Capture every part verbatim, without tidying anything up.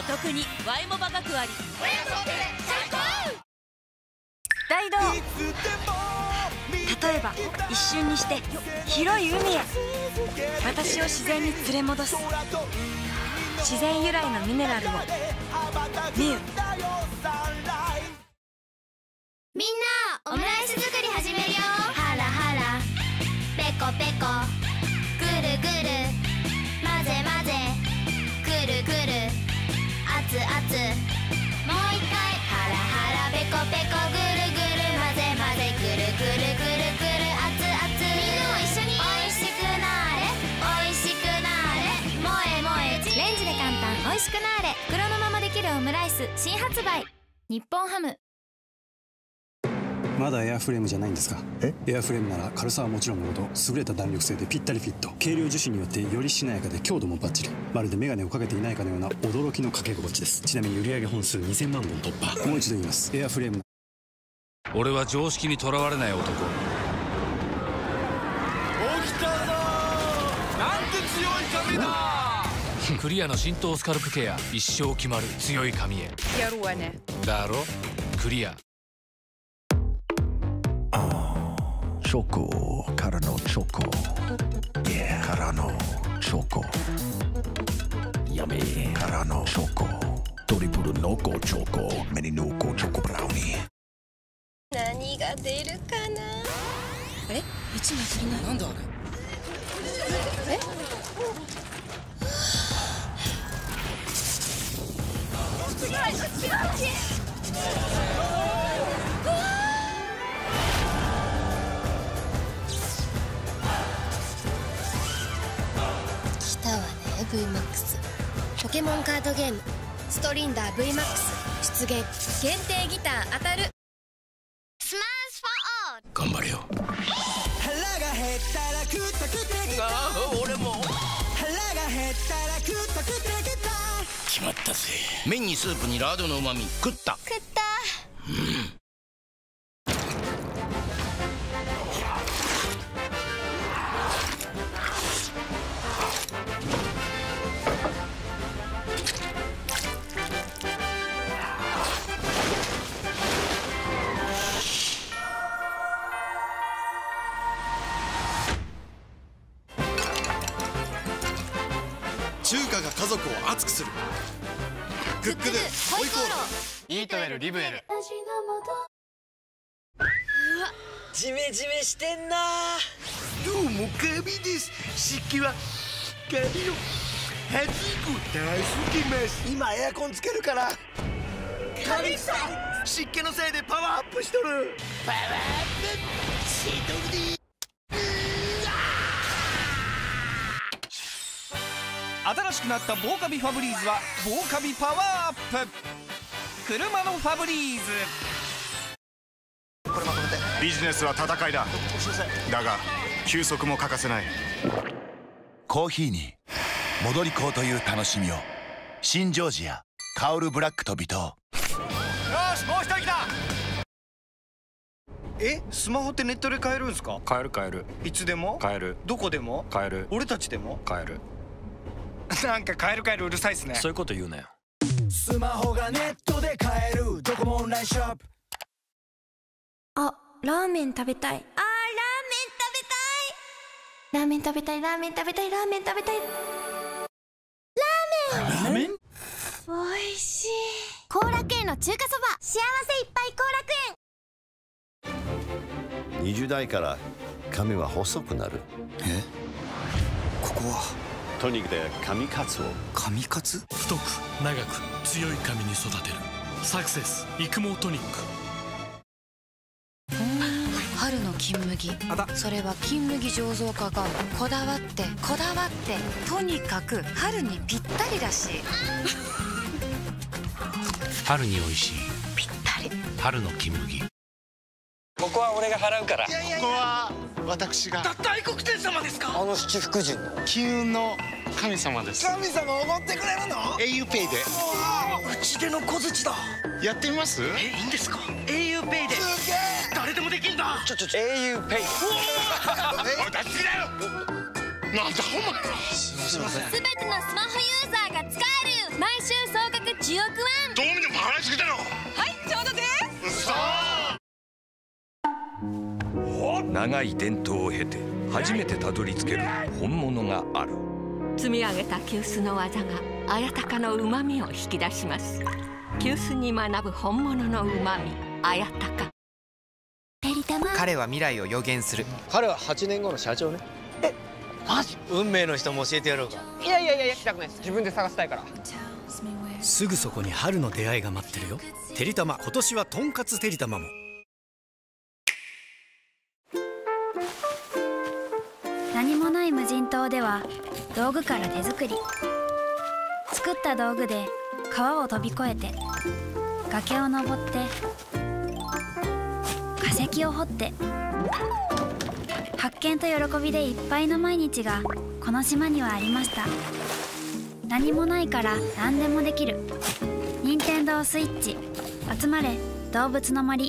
得にワイモバ学割。 大道。例えば一瞬にして広い海へ、私を自然に連れ戻す自然由来のミネラルをミュウ。 みんなオムライス作り始めるよ。ハラハラペコペコぐるぐる混ぜ混ぜくるくる熱々もう一回ハラハラペコペコぐるぐる混ぜ混ぜくるくるくるくる熱々。みんなも一緒においしくなーれおいしくなーれ萌え萌えレンジで簡単おいしくなーれ袋のままできるオムライス新発売。日本ハム。 まだエアフレームじゃないんですか？えエアフレームなら軽さはもちろんのこと、優れた弾力性でぴったりフィット、軽量樹脂によってよりしなやかで強度もバッチリ、まるでメガネをかけていないかのような驚きの掛け心地です。ちなみに売上本数にせんまんぼん突破。もう一度言います、エアフレーム。 俺は常識にとらわれない男。起きたぞー、なんて強い髪だクリアの浸透スカルプケア、一生決まる強い髪へ。やるわね。だろクリア。 チョコからのチョコ、yeah. からのチョコ、ヤミーからのチョコ、トリプル濃厚チョコ、ミニ濃厚チョコブラウニー。 何が出るかな。 あれ一枚足りない。 なんだあれ。 え違う違う違う。来たわね ブイマックス。 ポケモンカードゲームストリンダー ブイマックス 出現。限定ギター当たる。スマッシュフォーオール。 頑張れよ。 腹が減ったら食った食ってきた。 ああ俺も。 腹が減ったら食った食ってきた。 決まったぜ。麺にスープにラードの旨味。食った食った。 うん中華が家族を熱くする。クックドゥホイコーロー。 イートエルリブエル。 ジメジメしてんな。 どうもカビです。湿気はカビの発語助けます。今エアコンつけるからカビ臭い。湿気のせいでパワーアップしとる。パワーアップしとるで。 新しくなったボーカビファブリーズはボーカビパワーアップ。車のファブリーズ。 ビジネスは戦いだ。だが休息も欠かせない。 コーヒーに戻りこうという楽しみを。新ジョージア香るブラックと微糖。よしもう一人来た。えスマホってネットで買えるんすか？ 買える買える。 いつでも買える。 どこでも買える。 俺たちでも買える。 なんか買える買えるうるさいっすね。 そういうこと言うなよ。 スマホがネットで買えるどこもオンラインショップ。 あ、ラーメン食べたい。あー、ラーメン食べたい。ラーメン食べたい、ラーメン食べたい、ラーメン食べたい。 ラーメンおいしい。 後楽園の中華そば、幸せいっぱい後楽園。 にじゅう代から髪は細くなる。 えここはトニックで髪カツを。 髪カツ？ 太く長く強い髪に育てるサクセス育毛トニック。 春の金麦。それは金麦醸造家がこだわってこだわってとにかく春にぴったりらしい。 春に美味しいぴったり春の金麦。 ここは俺が払うから。 ここは私が。 大黒天様ですか？ あの七福神の金運の神様です。 神様おごってくれるの？ エーユーペイで。 うちでの小槌だ。 やってみます？ え、いいんですか？ エーユーペイで誰でもできんだ。 ちょちょちょ エーユーペイ。 おい出しすぎだよ。なんだお前。 すべてのスマホユーザーが使える毎週総額じゅうおくわん。 どう見ても払いすぎだろ。 はい、ちょうどです。 長い伝統を経て初めてたどり着ける本物がある。 積み上げた急須の技が綾鷹の旨味を引き出します。急須に学ぶ本物の旨味、綾鷹。 彼は未来を予言する。 彼ははちねんごの社長ね。え、マジ？運命の人も教えてやろうか。 いやいやいやいや、聞きたくないです。自分で探したいから。 すぐそこに春の出会いが待ってるよ。てりたま、今年はとんかつてりたまも。 何もない無人島では道具から手作り。作った道具で川を飛び越えて、崖を登って、化石を掘って、発見と喜びでいっぱいの毎日がこの島にはありました。何もないから何でもできる。任天堂スイッチ、集まれ動物の森。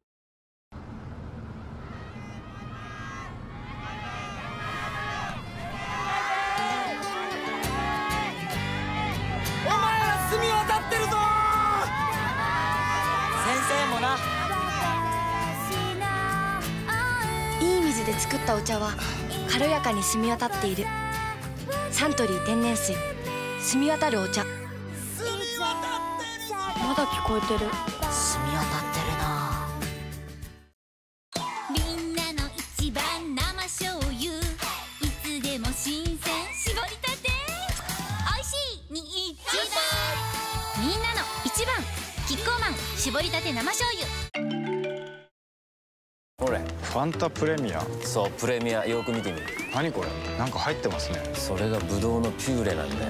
お前ら澄み渡ってるぞ。 先生もな。 いい水で作ったお茶は軽やかに澄み渡っている。サントリー天然水、澄み渡るお茶。 まだ聞こえてる。 澄み渡ってるな。 みんなの一番生醤油、いつでも新鮮絞りたて、おいしいに一番。みんなの一番キッコーマン絞りたて生醤油。 これファンタプレミア。 そう、プレミア、よく見てみる。 何これ、なんか入ってますね。 それがブドウのピューレなんだよ。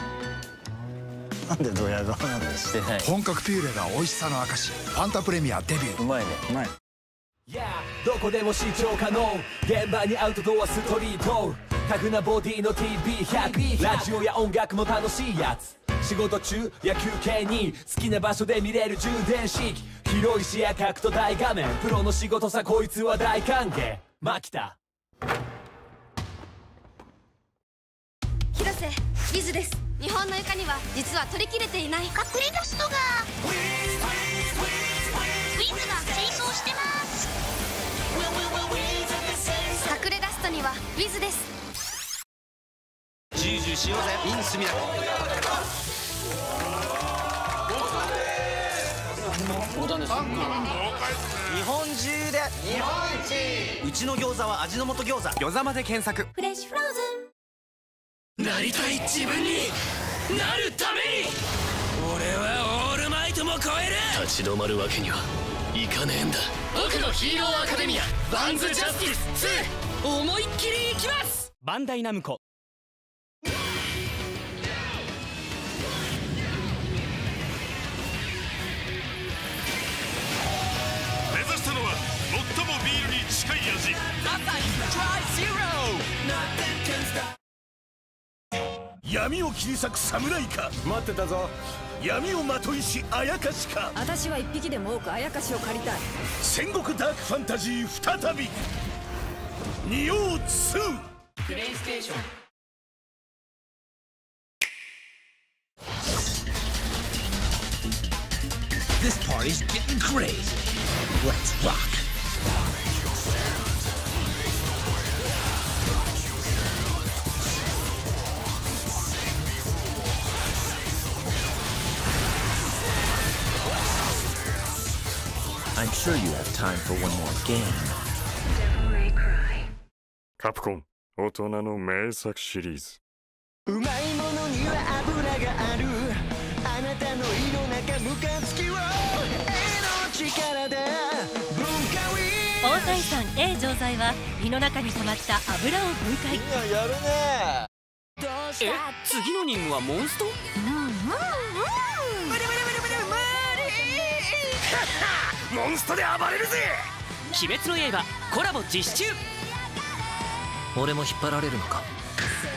なんでドヤ顔なんでしてない。 本格ピューレが美味しさの証。ファンタプレミアデビュー。 うまいね。 うまい。 どこでも視聴可能。現場にアウトドアストリート。タフなボディの ティービーひゃく。ラジオや音楽も楽しいやつ。仕事中や休憩に好きな場所で見れる充電式。広い視野角と大画面。プロの仕事さ、こいつは大歓迎。マキタ。 広瀬リズです。日本の床には実は取り切れていない隠れた人が。 ウィズが成功してます。 隠れダストにはウィズです。 ジュージューしようぜ、インスミラ。日本中で日本一。うちの餃子は味の素餃子。餃子まで検索。 フレッシュフローズン。 なりたい自分になるために、俺はオールマイトも超える。立ち止まるわけにはいかねえんだ。僕のヒーローアカデミアバンズジャスティスツー、思いっきりいきます。 バンダイナムコ。 目指したのは最もビールに近い味。 闇を切り裂く侍か。待ってたぞ。闇をまといしあやかしか。 私は一匹でも多くあやかしを借りたい。 戦国ダークファンタジー再び仁王ツー。 プレイステーション。 This party's getting crazy. Let's rock. I'm sure you have time for one more game. カプコン大人の名作シリーズ。 うまいものには油がある。あなたの胃の中ムカつきを絵の力で分解。 大谷さん A 錠剤は胃の中に溜まった油を分解。 みんなやるね。 え、次の任務はモンスト？ モンストで暴れるぜ。 鬼滅の刃コラボ実施中。 俺も引っ張られるのか。